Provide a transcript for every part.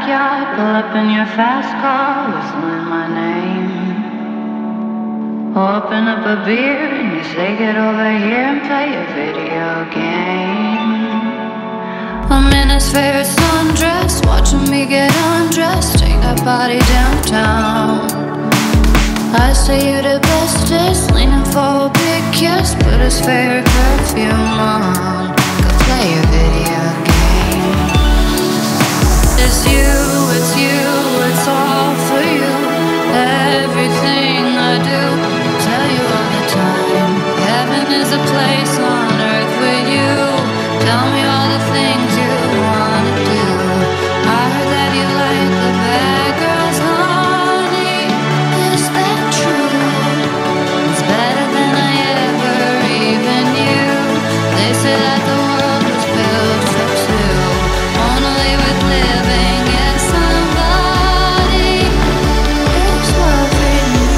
backyard, pull up in your fast car, whistling my name. Open up a beer and you say get over here and play a video game. I'm in his favorite sundress, watching me get undressed, take that body downtown. I say you the bestest, leaning for a big kiss, put his favorite perfume on, go play a video game. It's you, it's all for you. Everything I do, tell you all the time. Heaven is a place on earth with you. Tell me all the things you wanna do. I heard that you like the bad girls, honey. Is that true? It's better than I ever even knew. They say that the world was built for two. Wanna live with living if somebody is loving you.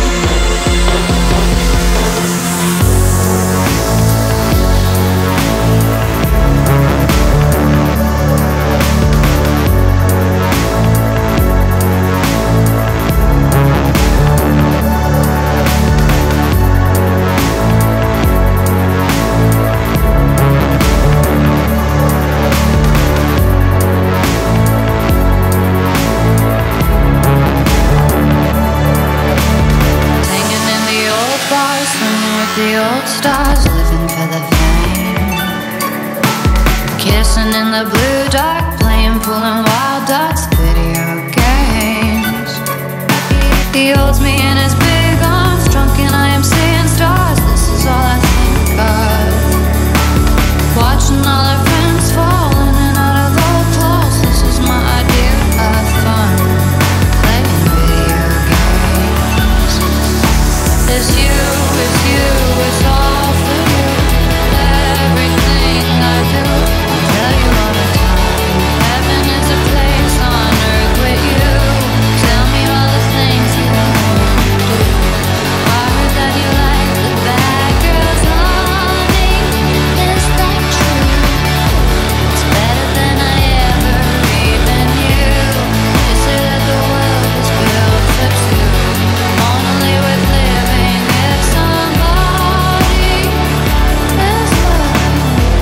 Hanging in the old bars, swimming with the old stars, living for the fame. Kissing in the blue dark, playing pool and wild dogs, video games. He holds me in his big arms, drunk and I am seeing stars. This is all I think of. Watching all our friends fall in and out of old clothes. This is my idea of fun, playing video games. It's you, it's all for you. Everything I do, tell you all the time. Heaven is a place on earth with you. Tell me all the things you want to do. I heard that you like the bad girls, honey. Is that true? It's better than I ever even knew. They say that the world was built for two. Only with living if somebody is loving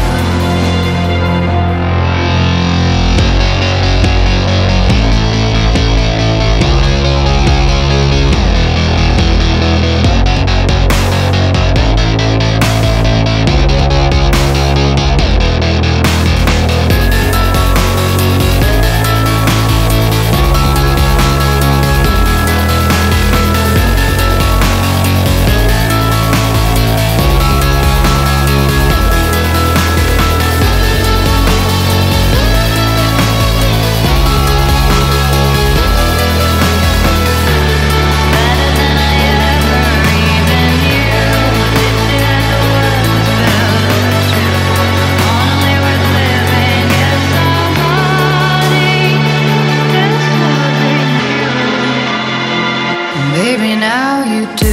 Baby, now you do.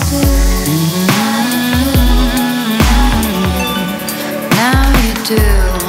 Now you do.